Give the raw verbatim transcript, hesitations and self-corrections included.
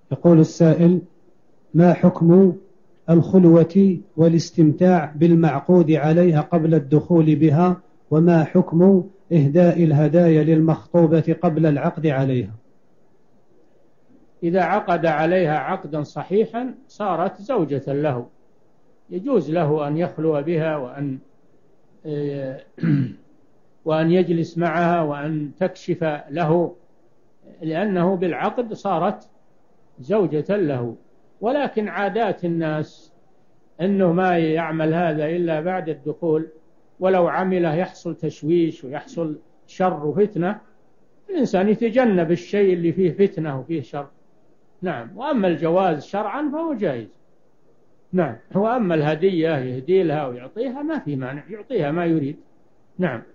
يقول السائل: ما حكم الخلوة والاستمتاع بالمعقود عليها قبل الدخول بها، وما حكم إهداء الهدايا للمخطوبة قبل العقد عليها؟ إذا عقد عليها عقدا صحيحا صارت زوجة له، يجوز له أن يخلو بها وأن وأن يجلس معها وأن تكشف له، لأنه بالعقد صارت زوجة له. ولكن عادات الناس أنه ما يعمل هذا إلا بعد الدخول، ولو عمله يحصل تشويش ويحصل شر وفتنة، الإنسان يتجنب الشيء اللي فيه فتنة وفيه شر. نعم. وأما الجواز شرعا فهو جائز. نعم. وأما الهدية يهدي لها ويعطيها ما في مانع، يعطيها ما يريد. نعم.